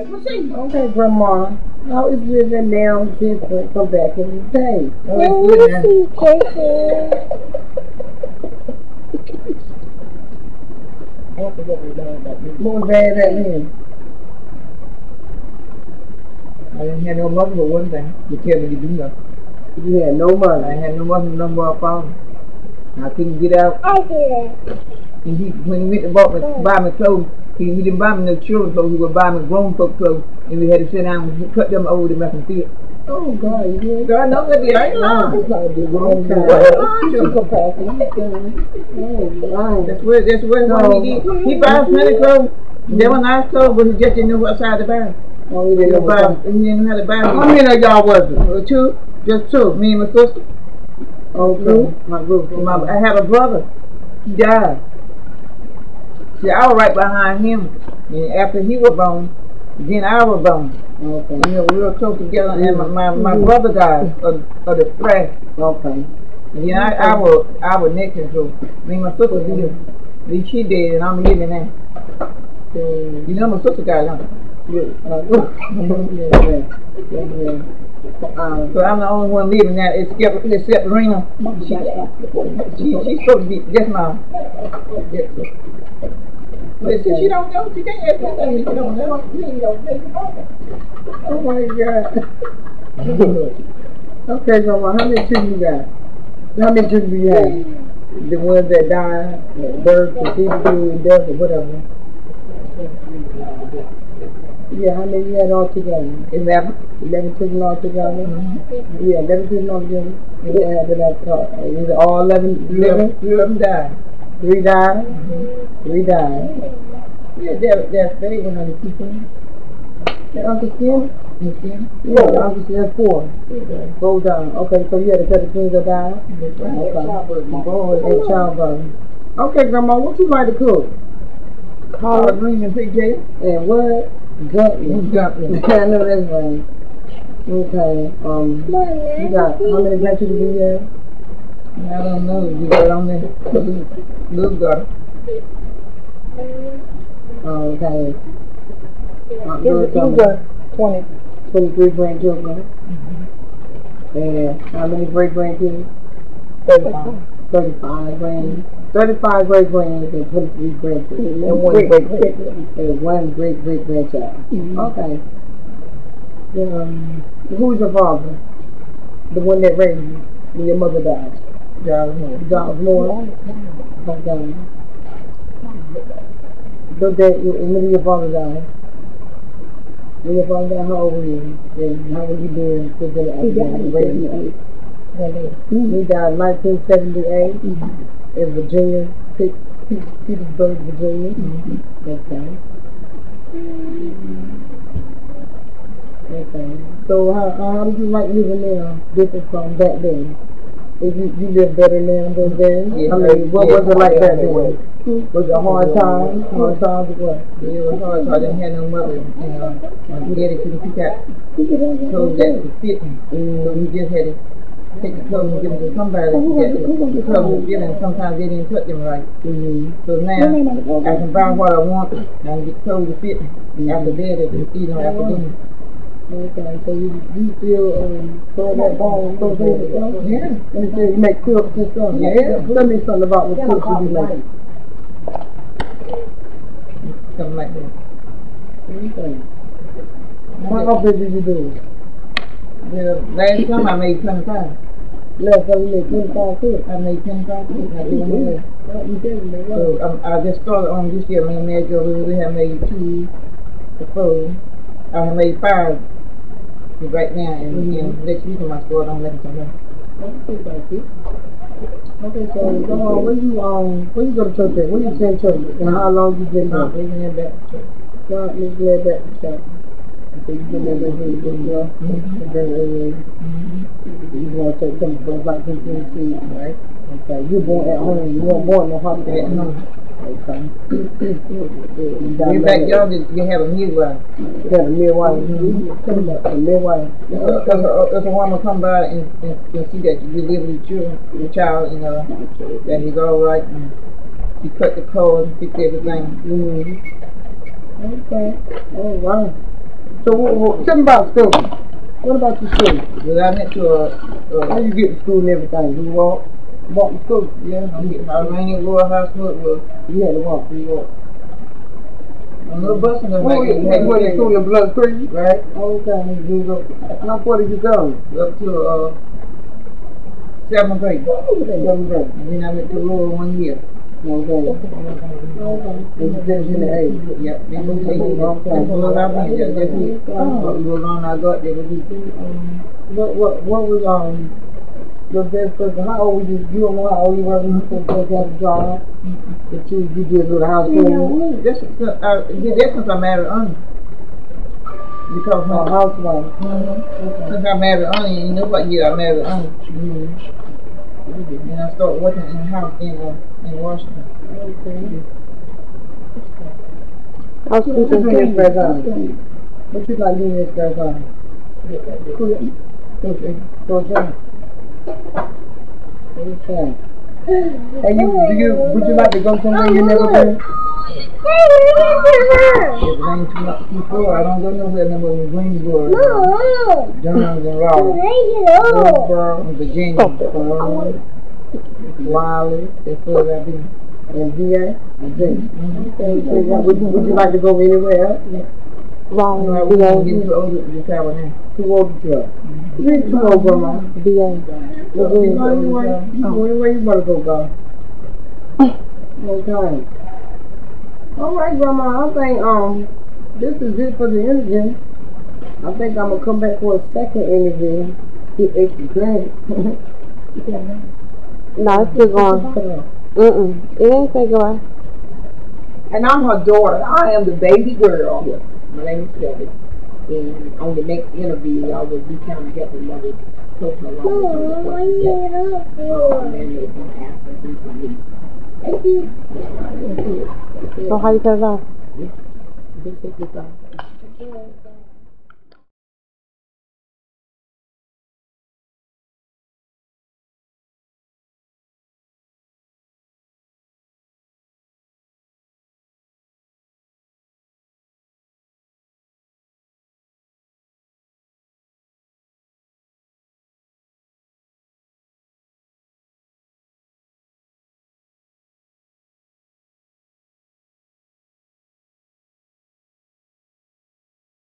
Okay, Grandma. How is living now different from back in the day? More bad at me. I didn't have no money for one thing. You can't really do nothing. You had no money. I had no money, no more phone. I couldn't get out. And when he went to buy me clothes, he didn't buy me no children's clothes, he would buy me grown folk clothes. And we had to sit down and cut them over to make them fit. Oh, God, you did? God knows that I ain't lying. That's what he did. He buys plenty of clothes. They were nice clothes, but he just didn't know what size to buy. Oh, he didn't know how to buy them. How many of y'all was it? Two. Just two. Me and my sister. Okay. I have a brother. He died. See, I was right behind him. And after he was born, then I was born. Okay. You know, we were close together, and my brother died of the flash. Okay. And then I was next to so me and my sister did. Then she dead, and I'm living now. So, you know my sister died, huh? So I'm the only one living now except Rena. She's supposed to be just now. But she don't know. She can't ask that. She don't know. Oh my God. Okay, Grandma, how many children you got? How many children do you have? The ones that died, birth, conceived, death, or whatever. Yeah, how many you had all together? 11. 11 children all together? Mm-hmm. Yeah, 11 children all together. Was it all 11 living? 3 of them died. 3 died? Mm-hmm. 3 died. Yeah, they're fading on the people. And Uncle Skin? Skin? Yeah, Uncle Skin, that's 4. Go down. Okay, so you had a set of twins that died? Okay. And childbirth. Okay, Grandma, what you like to cook? Collard green and pig tail. And what? Gutley. I know that's right. Okay. You got how many grandchildren do you have? I don't know. You got on there. Little daughter. Okay. You got 23 grandchildren. And how many great grandchildren? 35 great grands and 23 grandchildren. And one great grandchild. Okay. Who's your father? The one that raised you when your mother died? Giles Moore. Okay. And when your father died? When your father died, how old were you? And how were you doing? He died in 1978. He died in 1978 in Virginia, Petersburg, Virginia. Okay. Okay. So how do you like living now, different from back then? If you live better now than then? Yeah, I mean, what was it like back then? Was it hard times? Hard times or what? Yeah, it was hard, so I didn't have no mother. My daddy couldn't pick out clothes that could fit me. So he just had to take the clothes and give them to somebody to get the clothes given. Sometimes they didn't cut them right. So now I can buy what I want and I can get clothes to fit me. After that, they can eat them after dinner. Okay, so you still throw that ball and throw things and stuff? Yeah. And so you make quilts and stuff? Yeah. Tell me something about the quilts you be making. Something like that. Okay. How often did you do it? Yeah, last time I made 25. Last time you made 25 quilts? I made 25 quilts. I did one. So I just started on this year. Me and Mary Jo, we have made 2 before. I have made 5 right now, and next week I might start on 11 something. Okay, so where you go to church at? Where you attend church? And how long you been there? Living in that church. God, you been back to church. So you been there since you were and then you want to take some from like see, right? Okay, you born at home. You weren't born in the hospital. At home. Okay. In backyard, you have a midwife. You have a midwife. A midwife. If a woman come by and see that you live with your child, you know, that he's all right, and you cut the cord and fix everything. Okay. Oh wow. So tell me about school. What about your school? Well, I went to How you get to school and everything? You walk to school? yeah, I ran in Royal High School. Well, You had to walk. You walk. a little bus and Well, you went to school in Blood Creek? right Okay. You go. How far did you go? up to 7th grade. Seventh grade. And then I went to Laurel 1 year. Okay. And you finished in the 8th. Yep, then we take it off. That's what I went. That's it. What was on I got there was it. What was your best person? How old were you? You don't know how old you were when you first got a job? That you did a little house cleaning? That's since I married Anya. Because Oh, housewife. since I married Anya, you know what year I married Anya. And I started working in the house in Washington. Okay. I was What you speaking doing this to spare time? What you like doing this spare time? Cooking. Okay. And would you like to go somewhere you never been? If it ain't too far, I don't go nowhere no more than Greensboro, Jones and Raleigh, Hillsboro, Virginia, Wiley, that's where I be. And VA? Would you like to go anywhere else? I Raleigh, was VA, getting too old to travel now. Too old to go. You ain't too old, Grandma. VA. You go anywhere you want to go. Okay. All right, Grandma. I think this is it for the interview. I think I'm gonna come back for a second interview. Get extra credit. No, it's still going. It ain't take away. And I'm her daughter. I am the baby girl. My name is Debbie. And on the next interview, I will be kind of helping mother coach my life. Thank you. So how you cut it off? Just take this off.